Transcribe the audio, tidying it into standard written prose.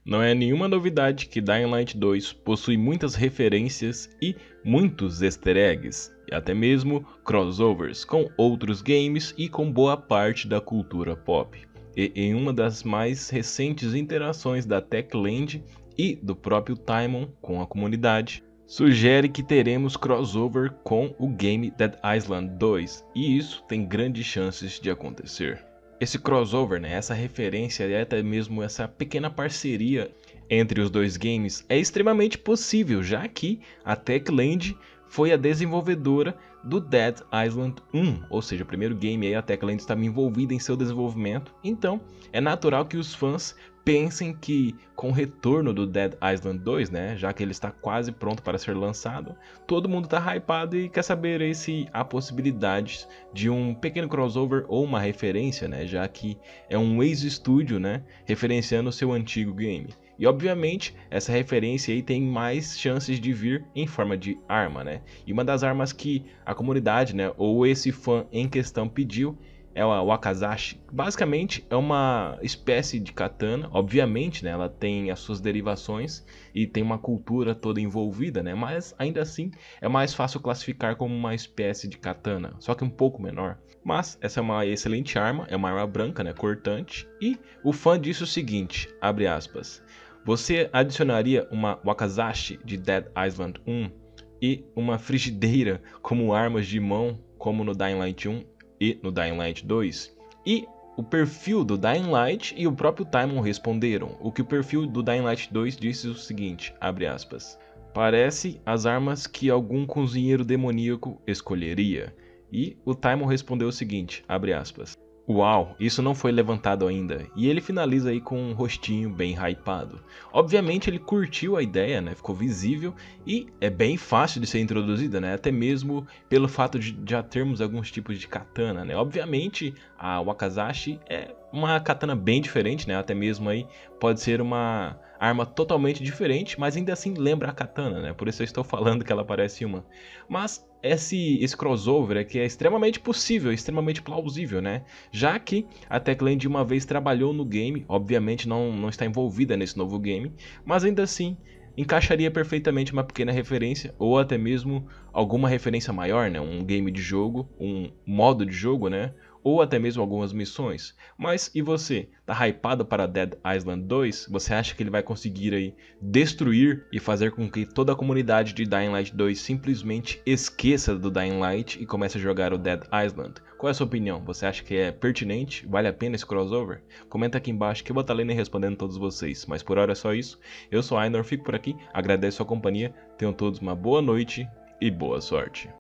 Não é nenhuma novidade que Dying Light 2 possui muitas referências e muitos easter eggs, e até mesmo crossovers com outros games e com boa parte da cultura pop. E em uma das mais recentes interações da Techland e do próprio Timon com a comunidade, sugere que teremos crossover com o game Dead Island 2, e isso tem grandes chances de acontecer. Esse crossover, essa referência e até mesmo essa pequena parceria entre os dois games é extremamente possível, já que a Techland foi a desenvolvedora do Dead Island 1, ou seja, o primeiro game aí a Techland estava envolvida em seu desenvolvimento, então é natural que os fãs pensem que com o retorno do Dead Island 2, já que ele está quase pronto para ser lançado, todo mundo está hypado e quer saber aí se há possibilidades de um pequeno crossover ou uma referência, já que é um ex-estúdio, referenciando o seu antigo game. E obviamente essa referência aí tem mais chances de vir em forma de arma, E uma das armas que a comunidade, ou esse fã em questão pediu é a Wakizashi. Basicamente é uma espécie de katana, obviamente, ela tem as suas derivações e tem uma cultura toda envolvida, mas ainda assim é mais fácil classificar como uma espécie de katana, só que um pouco menor. Mas essa é uma excelente arma, é uma arma branca, cortante, e o fã disse o seguinte, abre aspas: você adicionaria uma Wakizashi de Dead Island 1 e uma frigideira como armas de mão, como no Dying Light 1 e no Dying Light 2? E o perfil do Dying Light e o próprio Timon responderam. O que o perfil do Dying Light 2 disse o seguinte, abre aspas: parece as armas que algum cozinheiro demoníaco escolheria. E o Timon respondeu o seguinte, abre aspas: uau, isso não foi levantado ainda. E ele finaliza aí com um rostinho bem hypado. Obviamente ele curtiu a ideia, ficou visível e é bem fácil de ser introduzida, até mesmo pelo fato de já termos alguns tipos de katana, Obviamente a Wakizashi é uma katana bem diferente, até mesmo aí pode ser uma arma totalmente diferente, mas ainda assim lembra a katana, por isso eu estou falando que ela parece uma. Mas esse crossover é que é extremamente possível, extremamente plausível, já que a Techland uma vez trabalhou no game, obviamente não está envolvida nesse novo game, mas ainda assim encaixaria perfeitamente uma pequena referência ou até mesmo alguma referência maior, um game de jogo, um modo de jogo, ou até mesmo algumas missões. Mas e você? Tá hypado para Dead Island 2? Você acha que ele vai conseguir aí destruir e fazer com que toda a comunidade de Dying Light 2 simplesmente esqueça do Dying Light e comece a jogar o Dead Island? Qual é a sua opinião? Você acha que é pertinente? Vale a pena esse crossover? Comenta aqui embaixo que eu vou estar lendo e respondendo todos vocês. Mas por hora é só isso. Eu sou Ainor, fico por aqui, agradeço a companhia, tenham todos uma boa noite e boa sorte.